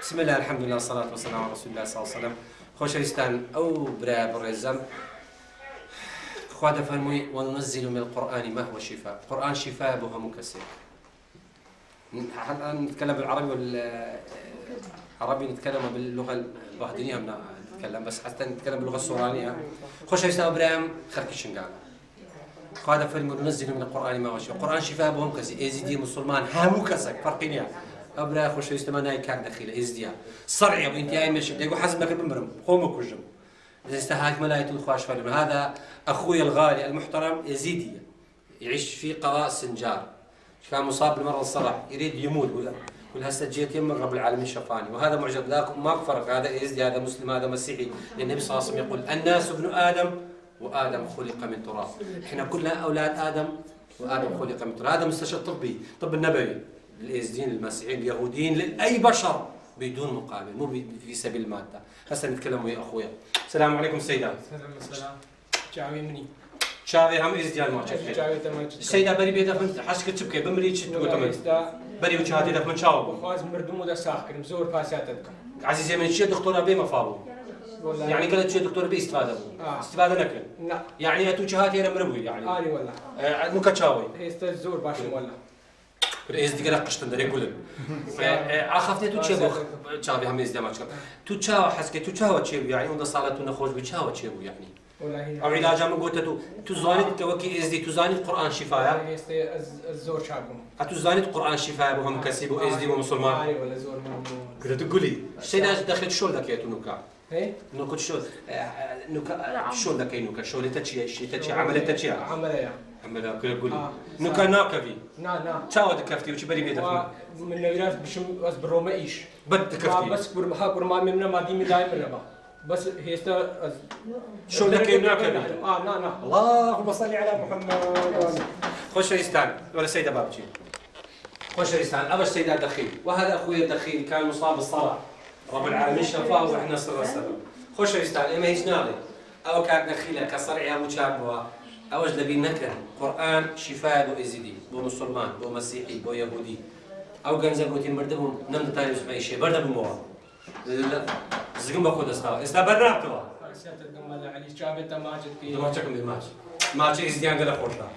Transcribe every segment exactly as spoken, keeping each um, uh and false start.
بسم الله الحمد لله والصلاة والسلام على رسول الله صلى الله عليه وسلم. خۆشەویستان ئەو برا بڕێزەم خوا دەفەرمووی وننزل من القرآن ما هو شفاء. القرآن شفاء بۆ هەموو کەسێک. نتكلم بالعربي والعربي نتكلم باللغة الباهدينية نتكلم بس حتى نتكلم باللغة السورانية. خۆشەویستان برام خەرکی شنگالە. خوا دەفەرمووی وننزل من القرآن ما هو شفاء. القرآن شفاء بۆ هەموو کەسێک ئێزیدی مسلمان هەموو کەسێک فەرقی نییە. أبرا خوش يستمع ناي كاك دخيل إزديا صرع وأنت أي مش تقول حسب ما بمرم قوم كوجم إذا استهاك ملاية الخواش فلم هذا أخوي الغالي المحترم يزيدي يعيش في قضاء السنجار كان مصاب بالمرض الصرع يريد يموت ولا ولا هسه جيت يم رب العالمين شفاني وهذا معجب لا ما فرق هذا يزدي هذا مسلم هذا مسيحي لأن النبي صلى الله عليه وسلم يقول الناس ابن آدم وآدم خلق من تراب. إحنا كلنا أولاد آدم وآدم خلق من تراب. هذا مستشفى طبي طب النبوي الإيزدين المسيحيين اليهوديين لأي بشر بدون مقابل مو في سبيل المادة. هسه نتكلم ويا أخويا. السلام عليكم سيدات. السلام. شاوي مني. شاوي هم إيزديان ما شاف. شاوي تمام. السيدة بري بيدا فنت حاسك تبكي بمري شت وتمن. بري وشهادي لك من شاوب. خاز مردوم ودا ساخر مزور فاساتك. عزيزي من شيء دكتور أبي ما فاضو. يعني قالت شيء دكتور أبي استفادة بو. آه. استفادة نكل. لا. يعني أتو شهادي أنا مروي يعني. آني والله. آه مو كشاوي. هي استزور باش والله. رئيس دقيقة قشطن دري يقولن. أخافت تو تشيبو تشابي هم يزدي ما تشكر. تو تشاو حسك تو تشاو تشيبو يعني وده صالة نخوش بتشاو تشيبو يعني. أو علاج من قلت تو تو زانيت توكي إزدي تو زانيت القرآن شفاء. هي الزور شابهم. أتو زانيت القرآن شفاء بهم كسب وإزدي ومسلمان. أي ولا زور مو. كده تقولي. السيدة دخلت شو ذاك يا تنوكا. إيه؟ نوكا شو نوكا شو ذاك نوكا شو اللي تشي شيء تشي عملت تشي. عملها. عملها كده قولي. نوكا ناكفي. نا نا. شاو دكفتي وش بري بيدك. من الناس بشم بس بروما إيش. بد كفتي. بس برما برما منا ما دي مدايم منها. بس هي است شو لك ناكفي. آه نا نا. اللهم صل على محمد. خوش ريستان ولا سيدة بابتي. خوش ريستان أبا السيدة دخيل وهذا أخوي الدخيل كان مصاب بالصرع. رب العالمين شفاه وإحنا سر السبب. خوش ريستان إما يجنالي أو كان دخيله كصرع يا مشابه أوج لبي نكر قرآن شفاء بو إزيدي بو مسلمان بو مسيحي بو يهودي أو كان زعوتين مردهم نم تاني اسمه شيء برد بموا لا زقم بخود استوى است برناتوا. سيادة الجمال علي شابت ماجد كي. ما تكمل ماج ماج إزديان قال خورتا.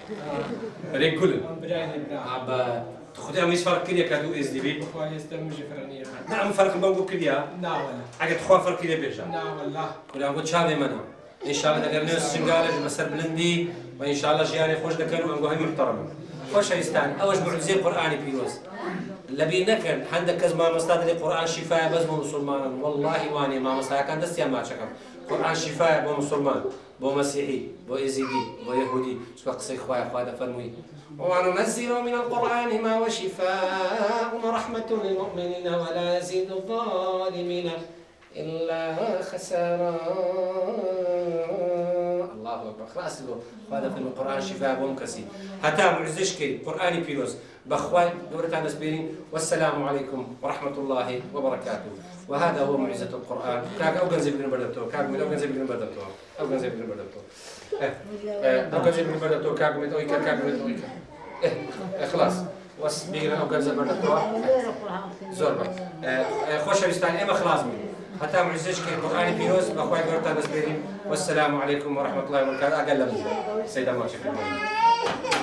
ريكول. براين برا. عب تخدي أميس فرق كليا كادو إزدي بي. خوي يستلم جفرانية. نعم فرق بنقول كليا. لا ولا. حاجة تخوان فرق كليا بيرجع. لا والله. كل يوم قلت شابي منها. إن شاء الله دقرنا السنجالة مسر بلندي وإن شاء الله جياني خوش دكانوا أنقوهي محترمة. خوش هيستان أوج معجزة القرآن بيروز. لبي نكن عندك كز ما مستعد القرآن شفاء بس مو مسلمان والله واني ما مستعد كان دستي ما شكم. قرآن شفاء بو مسلمان بو مسيحي بو إزيدي بو يهودي سواء قصي خوايا خوايا فرمي. وننزل من القرآن ما هو شفاء ورحمة للمؤمنين ولا يزيد الظالمين إلا خسارا. الله أكبر. خلاص له هذا في القرآن شفاء ومكسي. حتى معزشكي قرآني بيروز بأخوان دورة نسبيرين والسلام عليكم ورحمة الله وبركاته. وهذا هو معجزة القرآن. كاك أو جنزي بن بردتو كاك من أو جنزي بن بردتو أو جنزي بن بردتو. أو جنزي بن بردتو كاك من أويكا كاك من أويكا. إيه خلاص. وسبيرنا أو جنزي بردتو. زوربا. خوش بستاني إما خلاص مني. حتى معزشك القرآن بيروز بأخوي قرطة نسبيرين والسلام عليكم ورحمة الله وبركاته. أقل من سيدة ما شكرا.